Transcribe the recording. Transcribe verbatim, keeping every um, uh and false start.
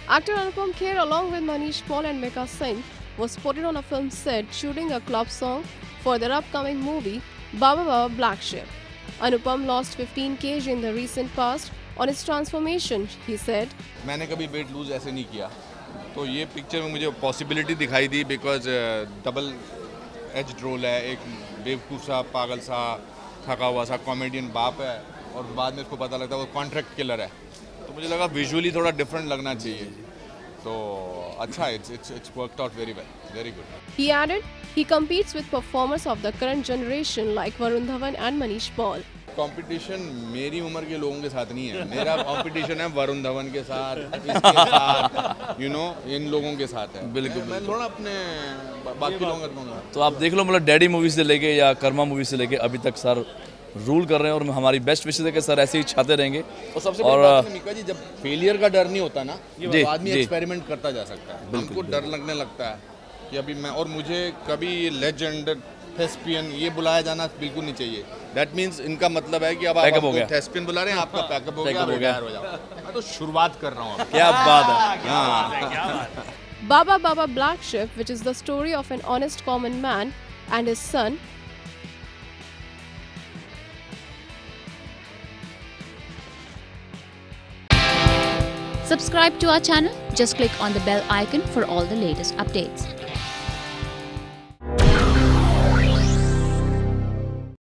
Actor Anupam Kher along with Manish Paul and Mika Singh was spotted on a film set shooting a club song for their upcoming movie Baa Baa Black Sheep. Anupam lost fifteen kilograms in the recent past. On his transformation, he said, मैंने कभी weight lose ऐसे नहीं किया, तो ये picture में मुझे possibility दिखाई दी बिकॉज डबल एज रोल है, एक बेवकूफ़ सा पागल सा थका हुआ सा कॉमेडियन बाप है और बाद में उसको पता लगता है वो कॉन्ट्रैक्ट किलर है, तो मुझे लगा विजुअली थोड़ा डिफरेंट लगना चाहिए, तो अच्छा it's it's it's worked out very well, very good. He added he competes with performers of the current generation like Varun Dhawan and Manish Paul. Competition मेरी उम्र के लोगों के साथ नहीं है, मेरा कंपटीशन है वरुण धवन के साथ, इसके साथ, यू नो इन लोगों के साथ है. बिल्कुल मैं थोड़ा अपने बाकी लोगों का दूंगा. तो आप देख लो, मतलब डैडी मूवी से लेके या कर्मा मूवी से लेके अभी तक सर रूल कर रहे हैं और हमारी बेस्ट विशेष है कि सर ऐसे ही छाते रहेंगे. और सबसे बड़ी बात है मीका जी, जब फेलियर का डर नहीं होता ना, ये आदमी एक्सपेरिमेंट करता जा सकता है. हमको डर लगने लगता है कि अभी मैं, और मुझे कभी लेजेंड थेस्पियन ये बुलाया जाना बिल्कुल नहीं चाहिए. दैट मीन्स इनका मतलब है कि अब आप थेस्पियन बुला रहे हैं, आपका पैकअप हो गया, रिटायर हो जाओ. मैं तो शुरुआत कर रहा हूँ. क्या बात है. हाँ. Baa Baa Baa Baa Black Sheep, which is the story of an honest common man and his son. Subscribe to our channel. Just click on the bell icon for all the latest updates.